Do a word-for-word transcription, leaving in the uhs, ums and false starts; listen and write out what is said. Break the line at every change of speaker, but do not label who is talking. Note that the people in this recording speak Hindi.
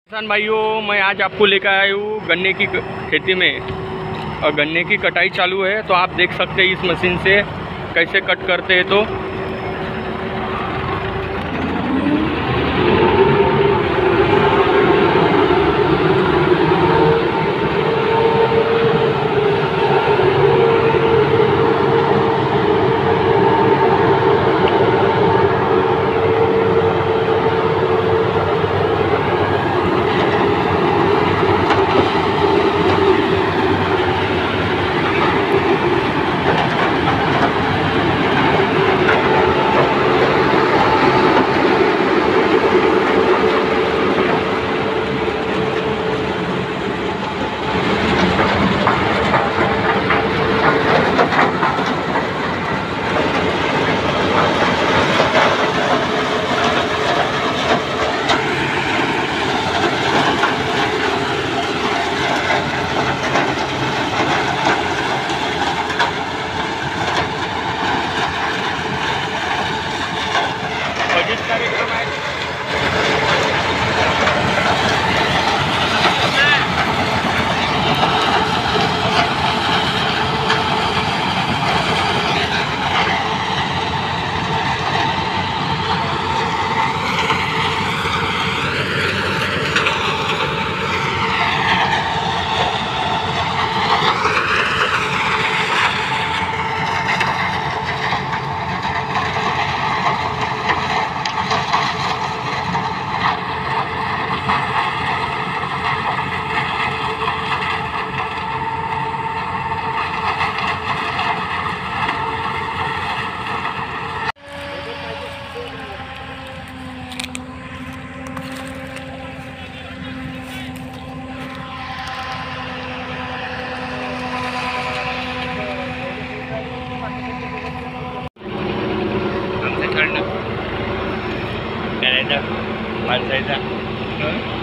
किसान भाइयों, मैं आज आपको लेकर आया हूँ गन्ने की खेती में। और गन्ने की कटाई चालू है, तो आप देख सकते हैं इस मशीन से कैसे कट करते हैं। तो बजट कार्यक्रम आहे। Canada, Malta.